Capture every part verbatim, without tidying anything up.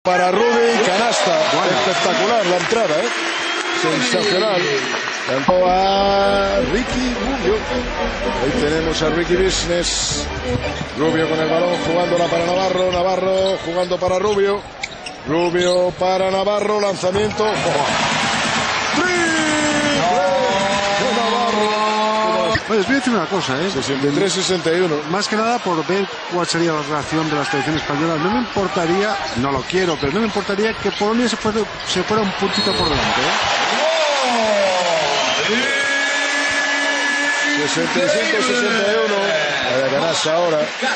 Para Rudy, canasta, bueno. Espectacular la entrada, ¿eh? Sensacional. A Ricky Rubio. Ahí tenemos a Ricky Business. Rubio con el balón, jugándola para Navarro. Navarro jugando para Rubio. Rubio para Navarro, lanzamiento. Oye, os voy a decir una cosa, ¿eh? sesenta y tres sesenta y uno. Más que nada por ver cuál sería la reacción de la selección española. No me importaría, no lo quiero, pero no me importaría que Polonia se fuera, se fuera un puntito por delante, ¿eh? sesenta y cinco sesenta y uno. A la canasta ahora.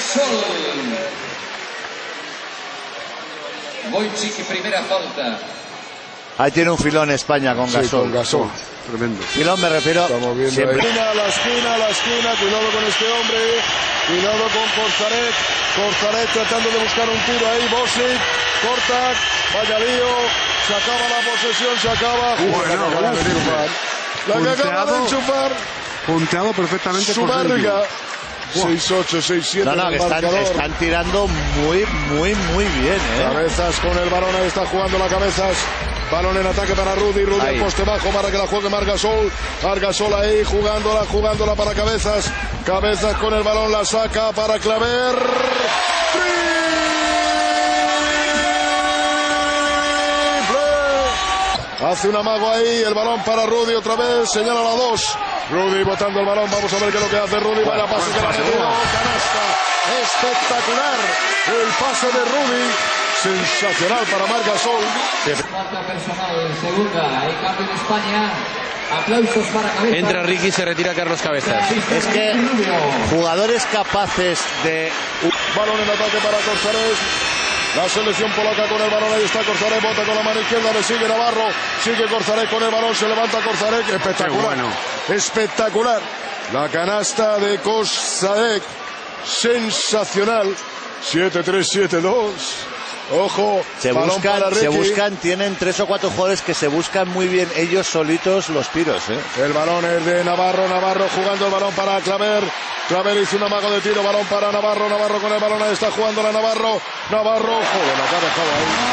Wojcik, primera falta. Ahí tiene un filón España con Gasol. Sí, con Gasol. Tremendo. Filón me refiero. Estamos viendo siempre. ahí. A la esquina, a la esquina. Cuidado con este hombre. Cuidado con Korzarek. Korzarek tratando de buscar un tiro ahí. Bosic. Corta. Vaya lío. Se acaba la posesión. Se acaba. Bueno, la acaba de enchufar. La que acaba de enchufar. Punteado perfectamente su por barriga. seis ocho, seis siete. No, no, que están, están tirando muy, muy, muy bien, ¿eh? Cabezas con el balón, ahí está jugando la Cabezas. Balón en ataque para Rudy, Rudy al poste bajo para que la juegue Margasol. Margasol ahí jugándola, jugándola para Cabezas. Cabezas con el balón, la saca para Claver. ¡Triple! Hace un amago ahí, el balón para Rudy otra vez, señala la dos. Rudy botando el balón, vamos a ver qué es lo que hace Rudy. Vaya pase que la metió, canasta. Espectacular el pase de Rudy. Sensacional para Margasol. Falta personal, segunda, hay cambio en España. Aplausos para Cabezas. Entra Ricky y se retira Carlos Cabezas. Es que jugadores capaces de... Balón en ataque para Korzarek. La selección polaca con el balón, ahí está Korzarek, bota con la mano izquierda, le sigue Navarro, sigue Korzarek con el balón, se levanta Korzarek, espectacular, bueno. Espectacular, la canasta de Korzarek, sensacional, siete tres siete dos, ojo, se balón buscan, para Ricky. se buscan, tienen tres o cuatro jugadores que se buscan muy bien ellos solitos los tiros, ¿eh? El balón es de Navarro, Navarro jugando el balón para Claver. Claver hizo un amago de tiro, balón para Navarro, Navarro con el balón, ahí está jugando la Navarro, Navarro, joder, la que ha dejado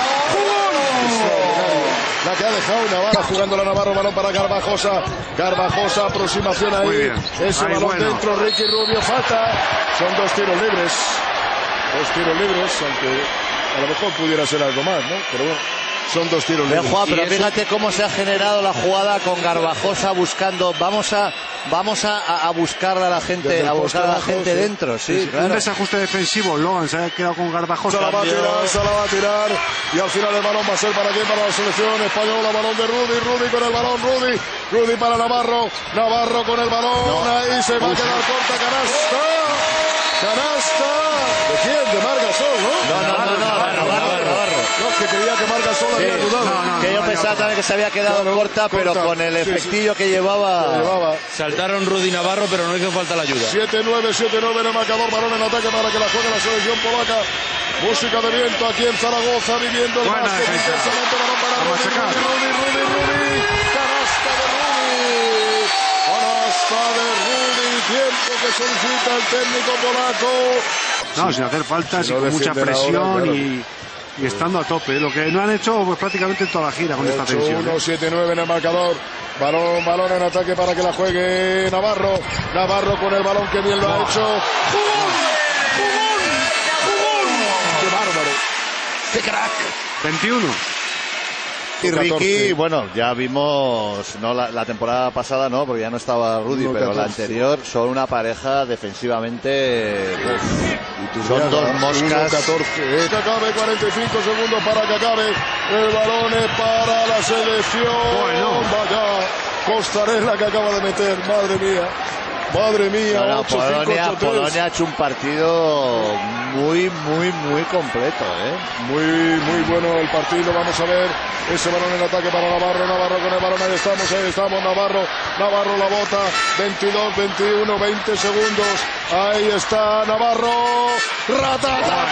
ahí. La que ha dejado Navarro, jugando la Navarro, balón para Garbajosa, Garbajosa, aproximación ahí, ese Ay, balón bueno. dentro, Ricky Rubio, falta, son dos tiros libres, dos tiros libres, aunque a lo mejor pudiera ser algo más, ¿no? Pero bueno. Son dos tiros libres. Juan, pero fíjate cómo se ha generado la jugada con Garbajosa buscando. Vamos a vamos a, a buscar a la gente, a buscar a la gente sí. dentro. Sí, sí, claro. Un desajuste defensivo. Logan se ha quedado con Garbajosa. Se la va a tirar, se la va a tirar. Y al final el balón va a ser para quién, para la selección española. Balón de Rudy, Rudy con el balón, Rudy, Rudy para Navarro, Navarro con el balón. No. Ahí se va Uf. a quedar corta, canasta. Canasta. ¿De quién? De Margasol, ¿no? No, no, no, no, Navarro, Navarro, Navarro. No, que creía que Margasol sí. había ayudado. No, no, que yo no, pensaba no, también que se había quedado claro, corta, pero corta. con el efectillo sí, sí. que llevaba. Que llevaba. Saltaron Rudy Navarro, pero no hizo falta la ayuda. siete nueve, siete nueve en el marcador, balón en ataque para que la juegue la selección polaca. Música de viento aquí en Zaragoza, viviendo el Buena básquet intensamente, balón para Rudy, Rudy, Rudy, Rudy, Rudy, canasta de Rudy, canasta de Rudy, tiempo que solicita el técnico polaco. No, sin hacer faltas, si no, y con mucha presión ahora, claro. y, y estando a tope, lo que no han hecho pues, prácticamente toda la gira con esta tensión. uno siete nueve en el marcador. Balón, balón en ataque para que la juegue Navarro. Navarro con el balón, que bien lo no. ha hecho. ¡Jugón! ¡Jugón! ¡Jugón! ¡Qué bárbaro! ¡Qué crack! veintiuno. Y Ricky, bueno, ya vimos, no la, la temporada pasada no, porque ya no estaba Rudy, uno, pero catorce. La anterior son una pareja defensivamente, pues, son dos moscas. catorce, eh. Que acabe, cuarenta y cinco segundos para que acabe. El balón es para la selección. Bueno. Vaya, Costarella que acaba de meter, madre mía. Madre mía, no, no, ocho, Polonia, cinco, ocho, Polonia ha hecho un partido muy, muy, muy completo, ¿eh? Muy, muy bueno el partido. Vamos a ver ese balón en ataque para Navarro. Navarro con el balón, ahí estamos, ahí estamos. Navarro, Navarro la bota. veintidós, veintiuno, veinte segundos. Ahí está Navarro. Ratata.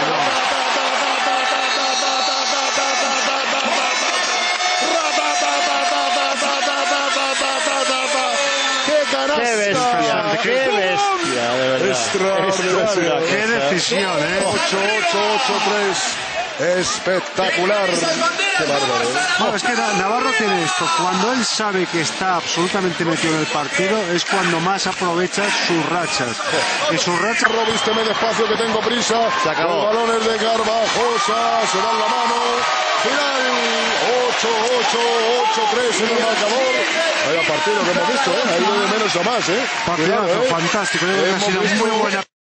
¡Qué bestia! ¡Qué bestia! De verdad. Extraordinario. ¡Qué decisión, eh! ocho ocho ocho tres. Espectacular. Qué bárbaro, ¿eh? Bueno, es que Navarro tiene esto. Cuando él sabe que está absolutamente metido en el partido, es cuando más aprovecha sus rachas. Y sus rachas... Vísteme despacio que tengo prisa. Se acabó. Los balones de Garbajosa. Se dan la mano. Final. ocho ocho, ocho tres en el marcador. Vaya partido que hemos visto, ¿eh? Ha ido de menos a más, ¿eh? Partidazo, Cuidado, ¿eh? fantástico. Yo creo que ha sido muy buena.